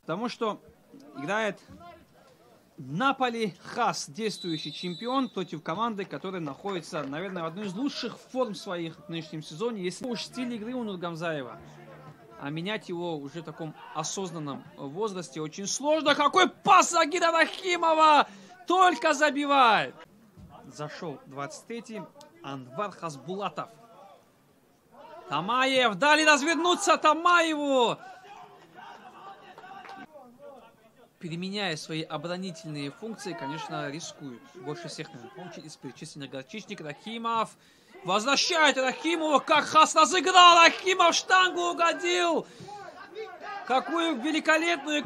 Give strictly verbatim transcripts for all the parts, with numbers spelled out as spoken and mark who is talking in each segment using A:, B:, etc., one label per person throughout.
A: Потому что играет Наполи Хас, действующий чемпион, против команды, которая находится, наверное, в одной из лучших форм своих в нынешнем сезоне. Если уж стиль игры у Нургамзаева, а менять его уже в таком осознанном возрасте очень сложно. Какой пас Агида Рахимова! Только забивает! Зашел двадцать третий Анвар Хасбулатов. Тамаев, дали развернуться Тамаеву! Переменяя свои оборонительные функции, конечно, рискует. Больше всех, наверное, помните из перечисленных горчичник Рахимов. Возвращает Рахимова, как Хас разыграл, Рахимов штангу угодил. Какую великолепную...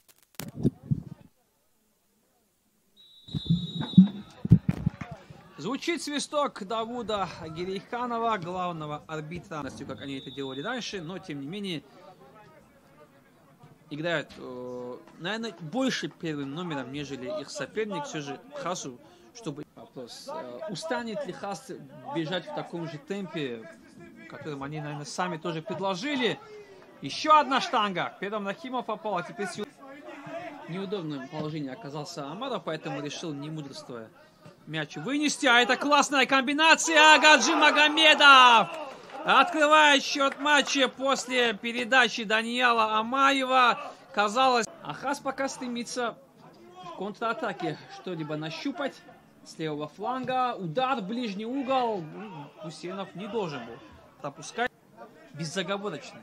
A: Звучит свисток Давуда Гирейханова, главного арбитра, как они это делали раньше, но тем не менее играют, э, наверное, больше первым номером, нежели их соперник. Все же Хасу, чтобы вопрос, э, устанет ли Хас бежать в таком же темпе, которым они, наверное, сами тоже предложили. Еще одна штанга. Первым Рахимов попал, а теперь в неудобном положении оказался Амаров, поэтому решил, не мудрствуя, мяч вынести. А это классная комбинация. Гаджи Магомедов открывает счет матча после передачи Даниэла Амаева. Казалось, а Хас пока стремится в контратаке что-либо нащупать с левого фланга. Удар в ближний угол. Гусейнов не должен был пропускать. Безоговорочный.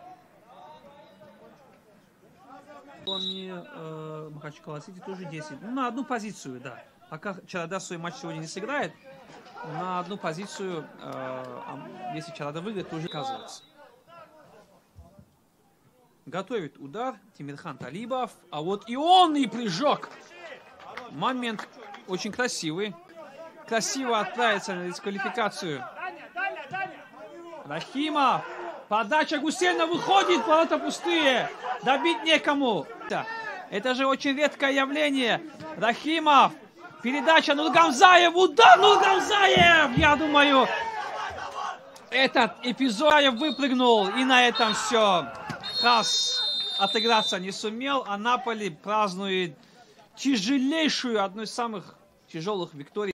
A: Э, Махачкала-Сити тоже десять. Ну, на одну позицию, да. Пока Чарада свой матч сегодня не сыграет, на одну позицию, э, если Чарада выиграет, тоже оказывается. Готовит удар Тимирхан Талибов. А вот и он, и прыжок. Момент очень красивый. Красиво отправится на дисквалификацию Рахимов. Подача Гусейна выходит, ворота пустые. Добить некому. Это же очень редкое явление. Рахимов. Передача Нургамзаев. Удар Нургамзаев. Я думаю, этот эпизод выпрыгнул. И на этом все. Хас отыграться не сумел. А Наполи празднует тяжелейшую, одну из самых тяжелых викторий.